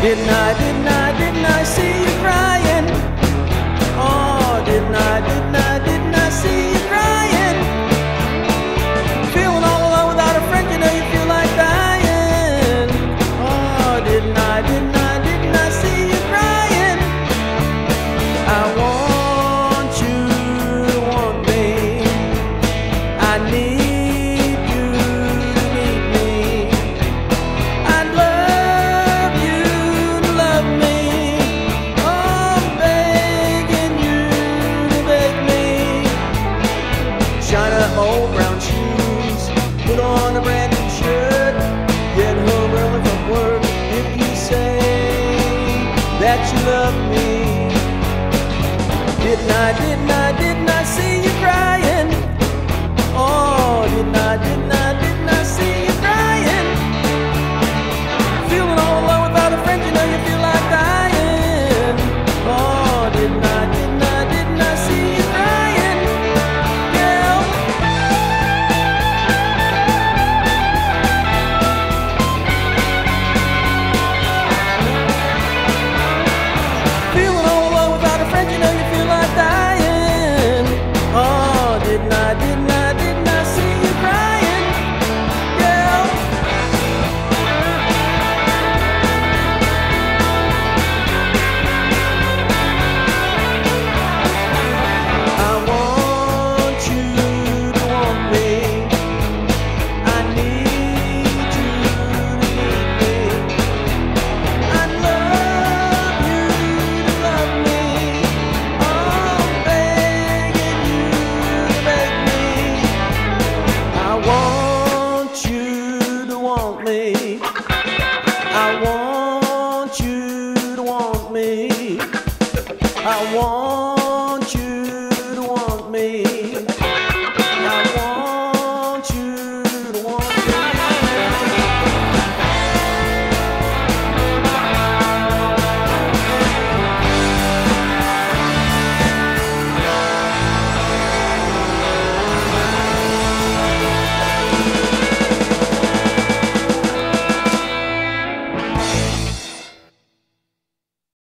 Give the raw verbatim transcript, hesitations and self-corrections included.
Didn't I, didn't I, didn't I see you crying? Oh, didn't I, didn't I, didn't I see you crying? Feeling all alone without a friend, you know you feel like dying. Oh, didn't I, didn't I, didn't I see you crying? I want you to want me. I need you to need me. I'd love you to love me. Oh, I'm begging you to beg me. Shine up my old brown shoes, put on a brand new shirt, get home early from work. If you say that you love me, didn't I, didn't I, didn't I see you crying? Oh, didn't I, didn't I, didn't I see you crying? Feeling all alone without a friend, you know you feel like dying. Oh, didn't I, didn't I, didn't I see you crying? Girl, feeling all alone without a friend, you know you feel like dying. Oh, didn't I, didn't I, didn't I see you crying? Girl, I want you to want me. I need you to need me. I love you to love me. Oh, I'm begging you to beg me. I want you to want me. I want you to want me. I want